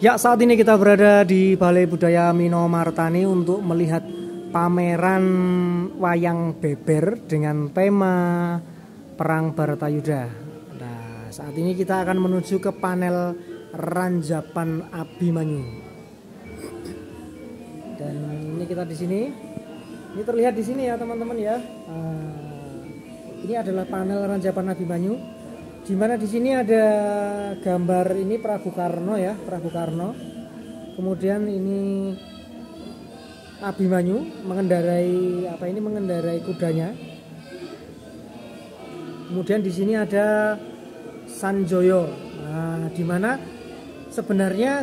Ya, saat ini kita berada di Balai Budaya Minomartani untuk melihat pameran wayang beber dengan tema Perang Baratayuda. Nah, saat ini kita akan menuju ke panel Ranjapan Abimanyu. Dan ini kita di sini. Ini terlihat di sini ya, teman-teman ya. Ini adalah panel Ranjapan Abimanyu. Di mana di sini ada gambar ini Prabu Karno ya, Prabu Karno. Kemudian ini Abimanyu mengendarai kudanya. Kemudian di sini ada Sanjoyo. Nah, di mana sebenarnya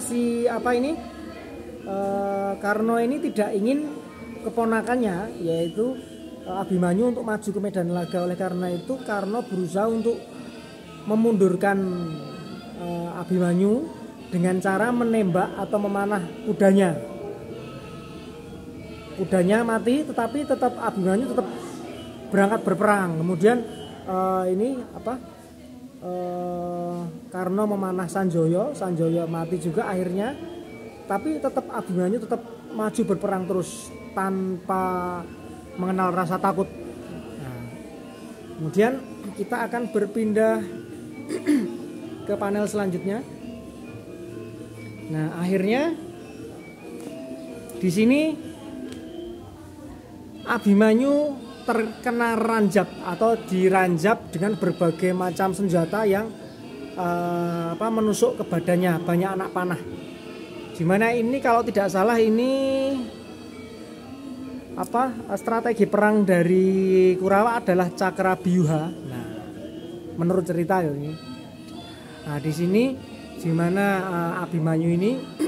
Karno ini tidak ingin keponakannya yaitu Abimanyu untuk maju ke medan laga. Oleh karena itu Karno berusaha untuk memundurkan Abimanyu dengan cara menembak atau memanah kudanya. Kudanya mati, tetapi tetap Abimanyu tetap berangkat berperang. Kemudian Karno memanah Sanjoyo mati juga akhirnya. Tapi tetap Abimanyu tetap maju berperang terus tanpa mengenal rasa takut. Nah, kemudian kita akan berpindah ke panel selanjutnya. Nah, akhirnya di sini Abimanyu terkena ranjap atau diranjap dengan berbagai macam senjata yang menusuk ke badannya, banyak anak panah. Dimana ini kalau tidak salah ini strategi perang dari Kurawa adalah Cakrabyuha. Nah, menurut cerita ini. Nah, di sini di mana Abimanyu ini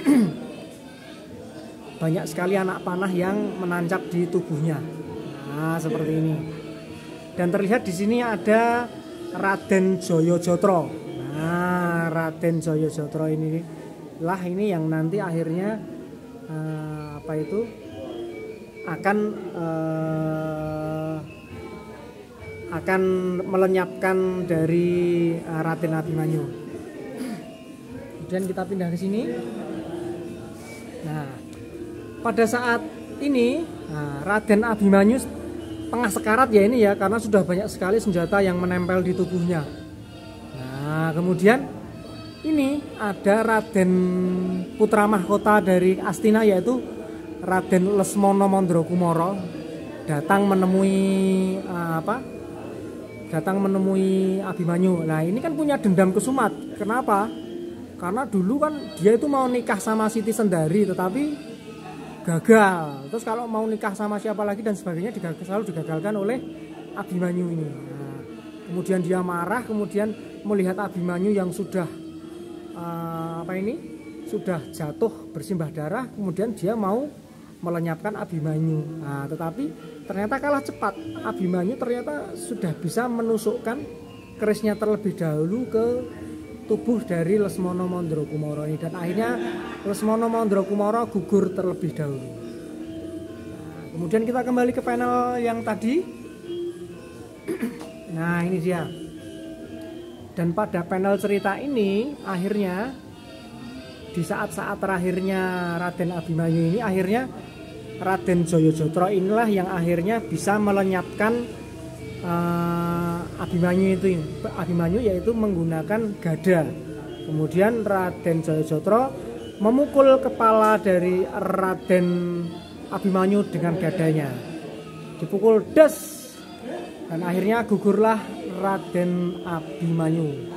banyak sekali anak panah yang menancap di tubuhnya. Nah, seperti ini. Dan terlihat di sini ada Raden Joyojotro. Nah, Raden Joyojotro ini yang nanti akhirnya akan melenyapkan dari Raden Abimanyu. Kemudian kita pindah ke sini. Nah, pada saat ini Raden Abimanyu tengah sekarat ya ini ya, karena sudah banyak sekali senjata yang menempel di tubuhnya. Nah, kemudian ini ada Raden putra mahkota dari Astina yaitu Raden Lesmono Mondrokumara datang menemui Abimanyu. Nah, ini kan punya dendam kesumat. Kenapa? Karena dulu kan dia itu mau nikah sama Siti Sendari tetapi gagal. Terus kalau mau nikah sama siapa lagi dan sebagainya selalu digagalkan oleh Abimanyu ini. Nah, kemudian dia marah, kemudian melihat Abimanyu yang sudah sudah jatuh bersimbah darah, kemudian dia mau melenyapkan Abimanyu. Nah, tetapi ternyata kalah cepat. Abimanyu ternyata sudah bisa menusukkan kerisnya terlebih dahulu ke tubuh dari Lesmono Mondrokumara ini, dan akhirnya Lesmono Mondrokumara gugur terlebih dahulu. Nah, kemudian kita kembali ke panel yang tadi. Nah, ini dia. Dan pada panel cerita ini akhirnya di saat-saat terakhirnya Raden Abimanyu ini akhirnya Raden Joyojotro inilah yang akhirnya bisa melenyapkan Abimanyu yaitu menggunakan gada. Kemudian Raden Joyojotro memukul kepala dari Raden Abimanyu dengan gadanya. Dipukul des dan akhirnya gugurlah Raden Abimanyu.